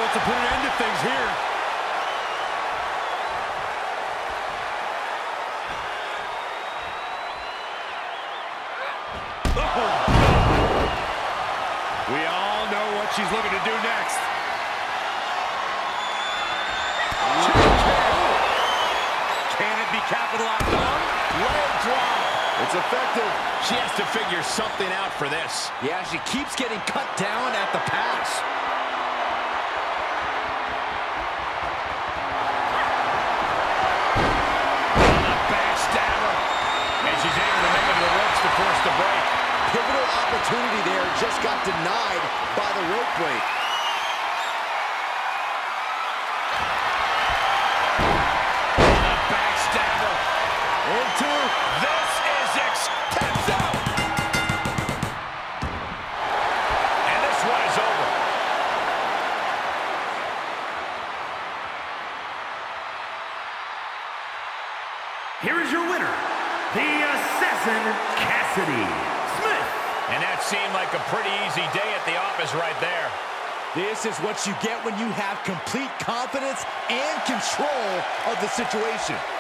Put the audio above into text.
wants to put an end to things here. We all know what she's looking to do next. Can it be capitalized on? Leg drop. It's effective. She has to figure something out for this. Yeah, she keeps getting cut down at the pass. The backstabber. And she's able to make it to the ropes to force the break. Pivotal opportunity there, just got denied by the rope break. The backstabber. Into this is extensive. And this one is over. Here is your winner, the Assassin, Cassidy. And that seemed like a pretty easy day at the office right there. This is what you get when you have complete confidence and control of the situation.